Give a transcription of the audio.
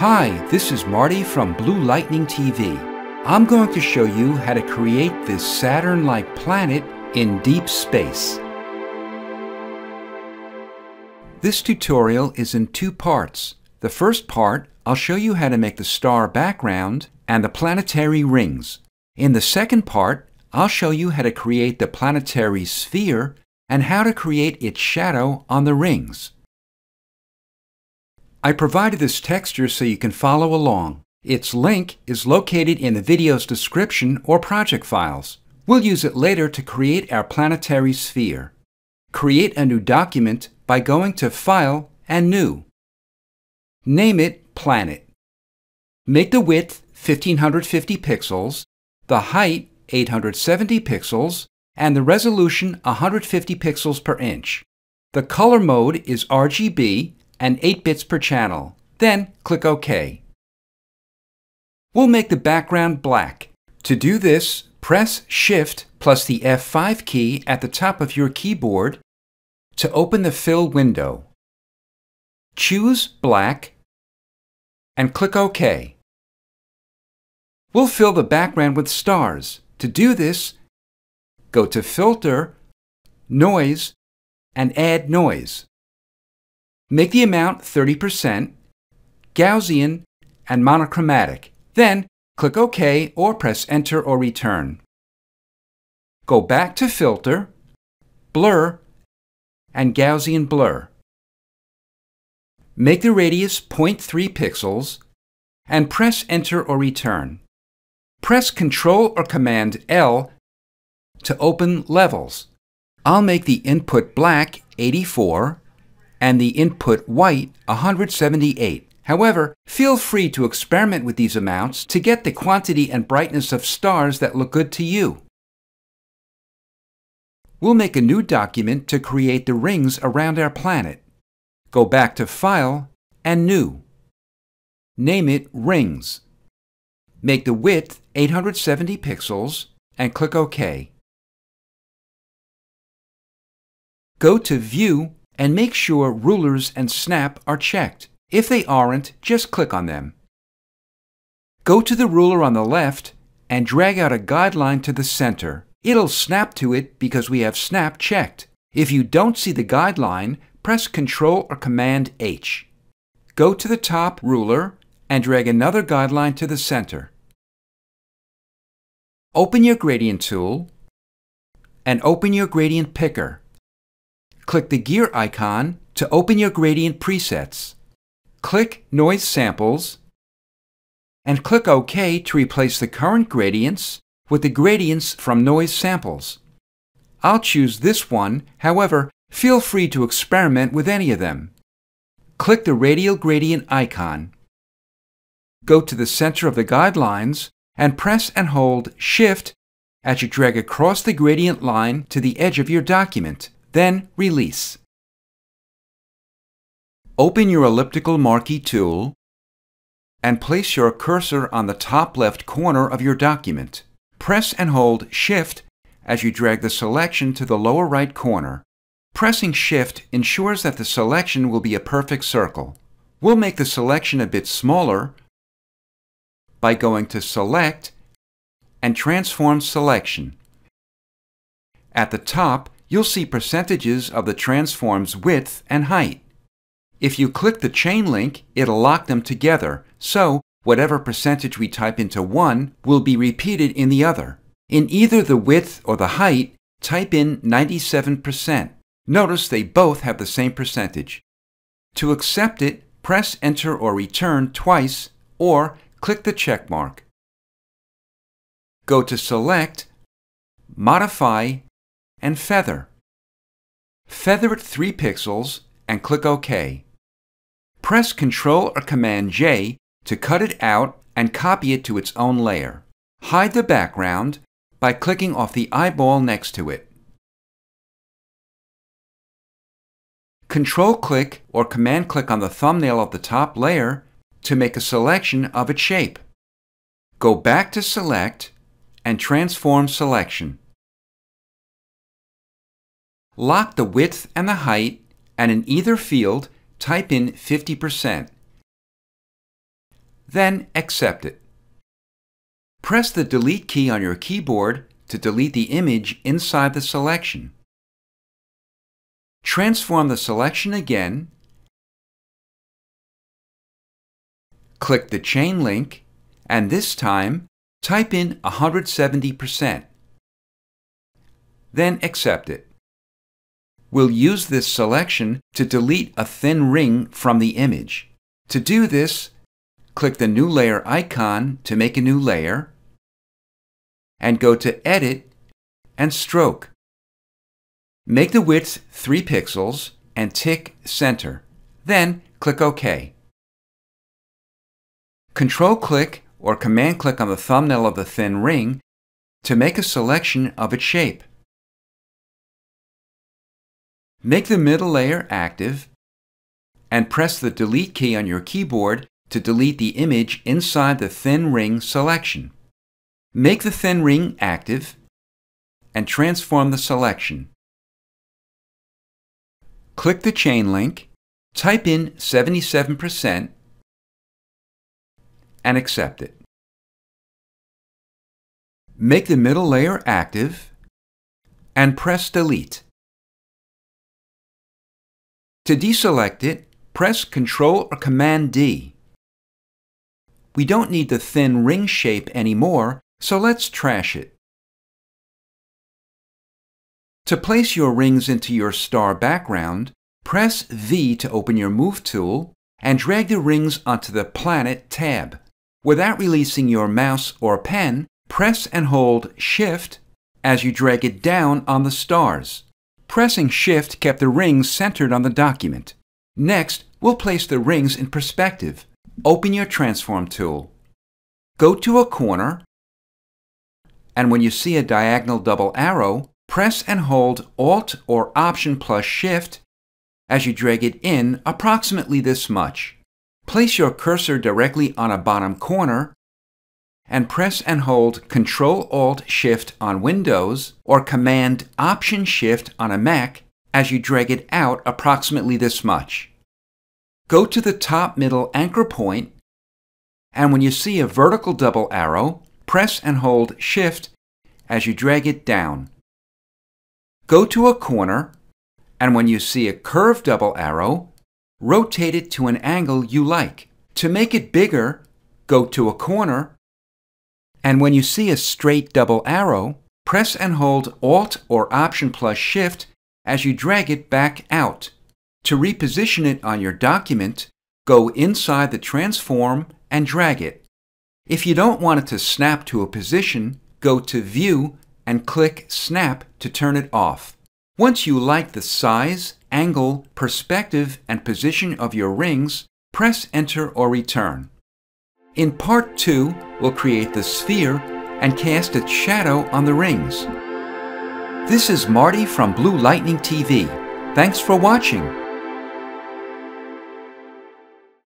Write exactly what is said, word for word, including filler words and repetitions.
Hi, this is Marty from Blue Lightning T V. I'm going to show you how to create this Saturn-like planet in deep space. This tutorial is in two parts. The first part, I'll show you how to make the star background and the planetary rings. In the second part, I'll show you how to create the planetary sphere and how to create its shadow on the rings. I provided this texture so you can follow along. Its link is located in the video's description or project files. We'll use it later to create our planetary sphere. Create a new document by going to File and New. Name it Planet. Make the width fifteen fifty pixels, the height eight hundred seventy pixels, and the resolution one hundred fifty pixels per inch. The color mode is R G B and eight bits per channel. Then click OK. We'll make the background black. To do this, press Shift plus the F five key at the top of your keyboard to open the Fill window. Choose Black and click OK. We'll fill the background with stars. To do this, go to Filter, Noise, and Add Noise. Make the amount thirty percent, Gaussian, and monochromatic. Then click OK or press Enter or Return. Go back to Filter, Blur, and Gaussian Blur. Make the radius zero point three pixels and press Enter or Return. Press Control or Command L to open levels. I'll make the input black eighty-four and the input white one hundred seventy-eight. However, feel free to experiment with these amounts to get the quantity and brightness of stars that look good to you. We'll make a new document to create the rings around our planet. Go back to File and New. Name it Rings. Make the width eight hundred seventy pixels and click OK. Go to View and make sure Rulers and Snap are checked. If they aren't, just click on them. Go to the ruler on the left and drag out a guideline to the center. It'll snap to it because we have Snap checked. If you don't see the guideline, press Control or Command H. Go to the top ruler and drag another guideline to the center. Open your gradient tool and open your gradient picker. Click the gear icon to open your gradient presets. Click Noise Samples and click OK to replace the current gradients with the gradients from Noise Samples. I'll choose this one, however, feel free to experiment with any of them. Click the radial gradient icon. Go to the center of the guidelines and press and hold Shift as you drag across the gradient line to the edge of your document. Then release. Open your elliptical marquee tool and place your cursor on the top left corner of your document. Press and hold Shift as you drag the selection to the lower right corner. Pressing Shift ensures that the selection will be a perfect circle. We'll make the selection a bit smaller by going to Select and Transform Selection. At the top, you'll see percentages of the transform's width and height. If you click the chain link, it'll lock them together, so whatever percentage we type into one will be repeated in the other. In either the width or the height, type in ninety-seven percent. Notice they both have the same percentage. To accept it, press Enter or Return twice, or click the check mark. Go to Select, Modify, and Feather. Feather it three pixels and click OK. Press Control or Command J to cut it out and copy it to its own layer. Hide the background by clicking off the eyeball next to it. Control-click or Command-click on the thumbnail of the top layer to make a selection of its shape. Go back to Select and Transform Selection. Lock the width and the height, and in either field, type in fifty percent. then accept it. Press the Delete key on your keyboard to delete the image inside the selection. Transform the selection again. Click the chain link, and this time type in one hundred seventy percent. Then accept it. We'll use this selection to delete a thin ring from the image. To do this, click the New Layer icon to make a new layer, and go to Edit and Stroke. Make the width three pixels and tick Center. Then click OK. Control-click or Command-click on the thumbnail of the thin ring to make a selection of its shape. Make the middle layer active and press the Delete key on your keyboard to delete the image inside the thin ring selection. Make the thin ring active and transform the selection. Click the chain link, type in seventy-seven percent, and accept it. Make the middle layer active and press Delete. To deselect it, press Control or Command D. We don't need the thin ring shape anymore, so let's trash it. To place your rings into your star background, press V to open your Move tool and drag the rings onto the Planet tab. Without releasing your mouse or pen, press and hold Shift as you drag it down on the stars. Pressing Shift kept the rings centered on the document. Next, we'll place the rings in perspective. Open your Transform tool. Go to a corner, and when you see a diagonal double arrow, press and hold Alt or Option plus Shift as you drag it in approximately this much. Place your cursor directly on a bottom corner and press and hold Control Alt Shift on Windows or Command Option Shift on a Mac as you drag it out approximately this much. Go to the top middle anchor point, and when you see a vertical double arrow, press and hold Shift as you drag it down. Go to a corner, and when you see a curved double arrow, rotate it to an angle you like. To make it bigger, go to a corner, and when you see a straight double arrow, press and hold Alt or Option plus Shift as you drag it back out. To reposition it on your document, go inside the transform and drag it. If you don't want it to snap to a position, go to View and click Snap to turn it off. Once you like the size, angle, perspective, and position of your rings, press Enter or Return. In Part two, we'll create the sphere and cast its shadow on the rings. This is Marty from Blue Lightning T V. Thanks for watching.